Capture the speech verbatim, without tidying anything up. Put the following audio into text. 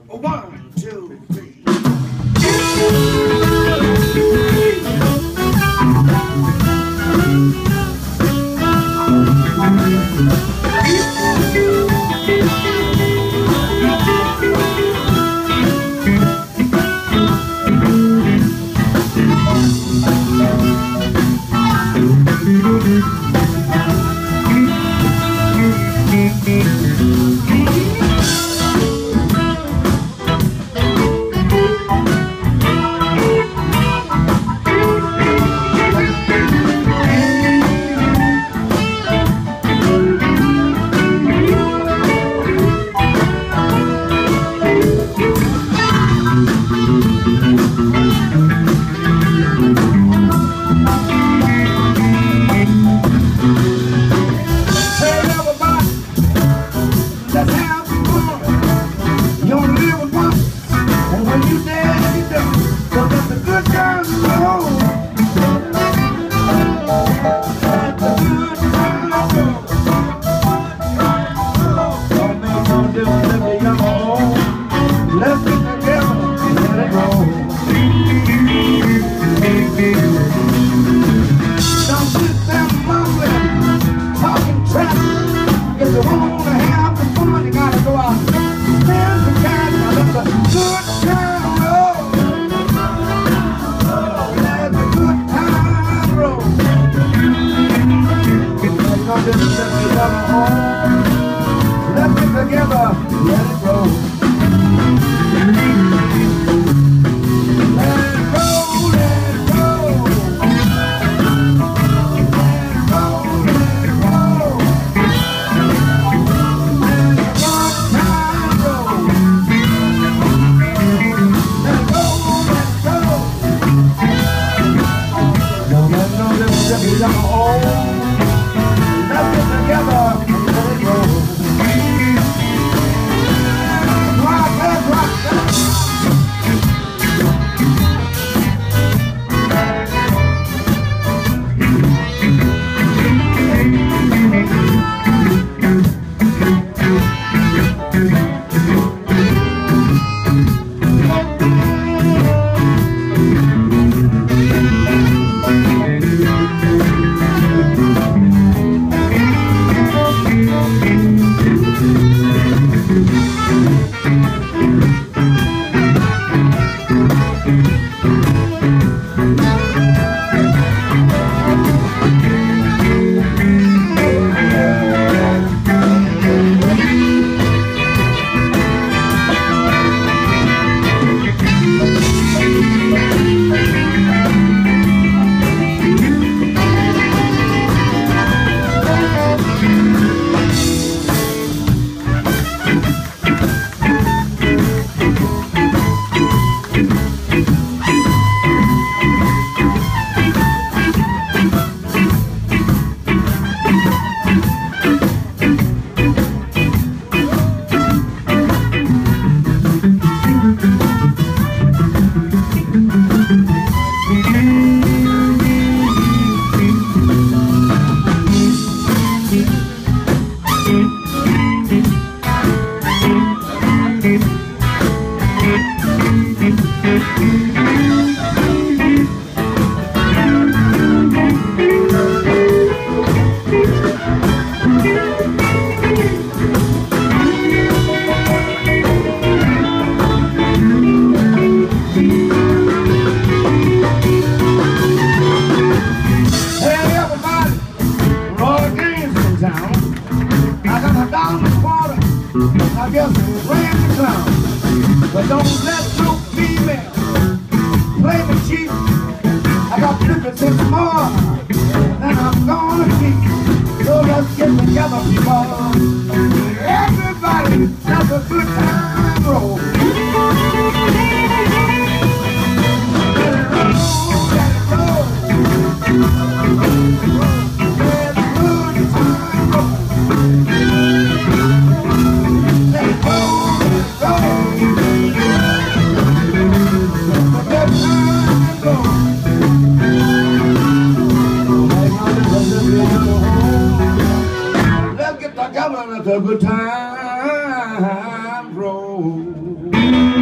One, two, three. I guess ran the clown. But don't let no female play the cheap. I got fifty cents more than I'm gonna keep. So let's get together, people. Everybody, that's a good time roll. Let it roll, let it roll. Let it good time roll. Let it go, let it go. Let's get together and have a good time. road.